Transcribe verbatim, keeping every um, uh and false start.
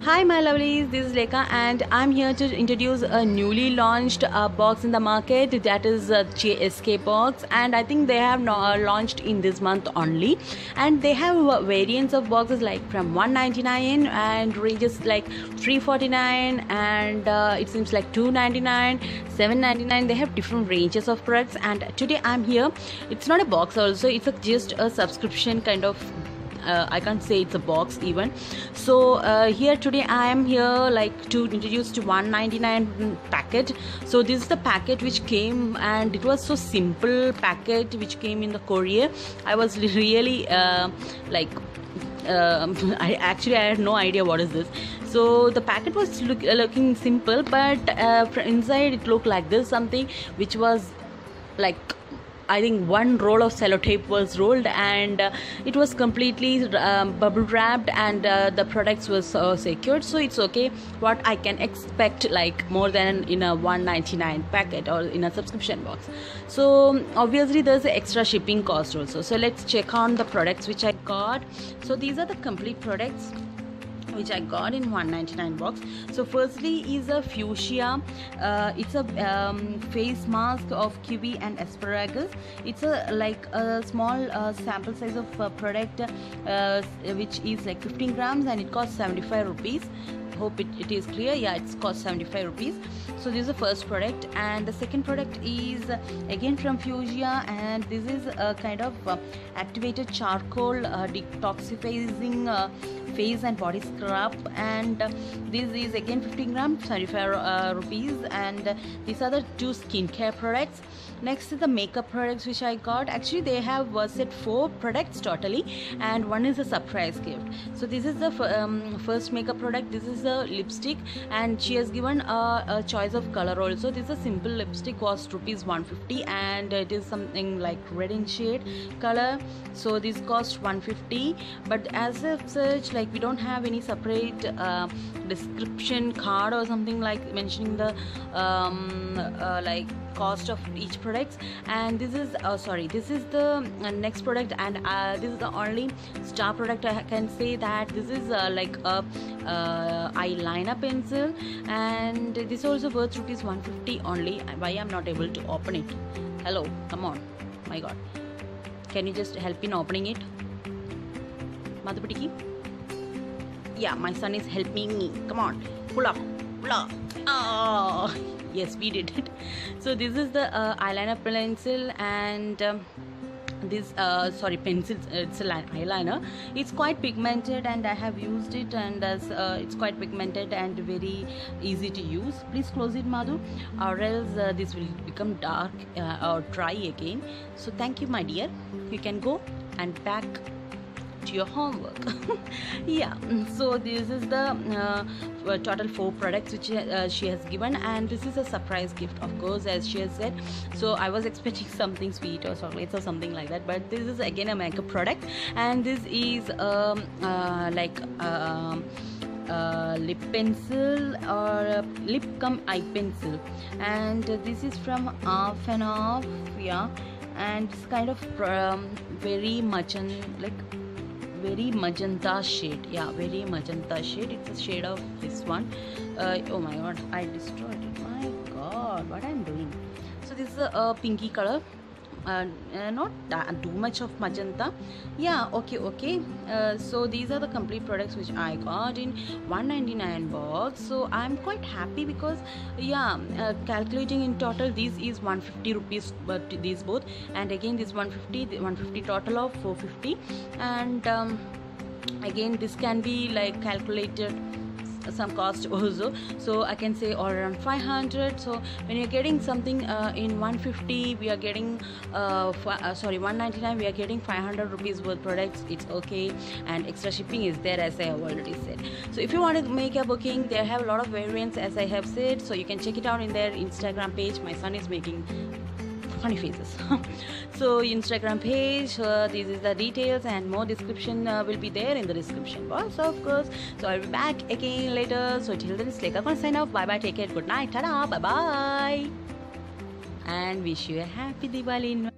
Hi my lovelies, this is Lekha and I'm here to introduce a newly launched uh, box in the market, that is uh, J S K box, and I think they have no, uh, launched in this month only, and they have uh, variants of boxes like from one ninety-nine and ranges like three forty-nine and uh, it seems like two ninety-nine, seven ninety-nine. They have different ranges of products, and today I'm here. It's not a box also, it's a, just a subscription kind of Uh, I can't say it's a box even. So uh, here today I am here like to introduce to one ninety-nine packet. So this is the packet which came, and it was so simple packet which came in the courier. I was really uh, like uh, I actually I had no idea what is this. So the packet was look, uh, looking simple, but uh, inside it looked like this, something which was like, I think one roll of sellotape was rolled, and uh, it was completely um, bubble wrapped, and uh, the products was uh, secured. So it's okay. What I can expect, like more than in a one ninety-nine packet or in a subscription box. So obviously there's extra shipping cost also. So let's check on the products which I got. So these are the complete products which I got in one ninety-nine box. So firstly is a fuchsia. Uh, it's a um, face mask of kiwi and asparagus. It's a like a small uh, sample size of uh, product uh, which is like fifteen grams, and it costs seventy-five rupees. Hope it, it is clear. Yeah, it's cost seventy-five rupees. So this is the first product, and the second product is uh, again from Fuchsia, and this is a kind of uh, activated charcoal uh, detoxifying uh, face and body scrub, and uh, this is again fifteen grams, seventy-five uh, rupees, and uh, these are the two skincare products. Next is the makeup products which I got. Actually they have uh, set four products totally, and one is a surprise gift. So this is the um, first makeup product. This is a lipstick, and she has given a, a choice of color also. This is a simple lipstick, cost rupees one fifty, and it is something like red in shade color. So this cost one fifty, but as of such, like we don't have any separate uh, description card or something like mentioning the um, uh, like cost of each product. And this is oh sorry this is the uh, next product, and uh, this is the only star product. I can say that this is uh, like a uh, eyeliner pencil, and this also worth rupees one fifty only. Why I'm not able to open it? Hello, come on, my god, can you just help in opening it, Madhupatiki? Yeah, my son is helping me. Come on, pull up, pull up. Oh yes, we did it. So this is the uh, eyeliner pencil, and um, this uh, sorry pencil, it's a eyeliner. It's quite pigmented, and I have used it, and as uh, it's quite pigmented and very easy to use. Please close it, Madhu, or else uh, this will become dark uh, or dry again. So thank you, my dear. You can go and back to your homework. Yeah, so this is the uh, total four products which uh, she has given, and this is a surprise gift, of course, as she has said. So I was expecting something sweet or chocolates or something like that, but this is again a makeup product, and this is um, uh, like um, uh, lip pencil or uh, lip cum eye pencil, and this is from Off and Off. Yeah, and it's kind of um, very magenta, like very magenta shade. Yeah, very magenta shade. It's a shade of this one. Uh, oh my god, I destroyed it. My god, what I'm doing. So this is a, a pinky color, uh, uh, not that, too much of magenta. Yeah, okay, okay. Uh, so these are the complete products which I got in one ninety-nine box. So I'm quite happy because yeah, uh, calculating in total, this is one fifty rupees, but these both, and again this one fifty, one fifty, total of four fifty, and um, again this can be like calculated some cost also. So I can say all around five hundred. So when you're getting something uh, in one fifty, we are getting uh, uh, sorry one ninety-nine, we are getting five hundred rupees worth products. It's okay, and extra shipping is there, as I have already said. So if you want to make a booking, they have a lot of variants, as I have said, so you can check it out in their Instagram page. My son is making funny faces. So Instagram page, uh, this is the details, and more description uh, will be there in the description box, of course. So I'll be back again later. So till then, it's Lekha gonna sign off. Bye bye, take care, good night, ta-da, bye bye, and wish you a happy Diwali.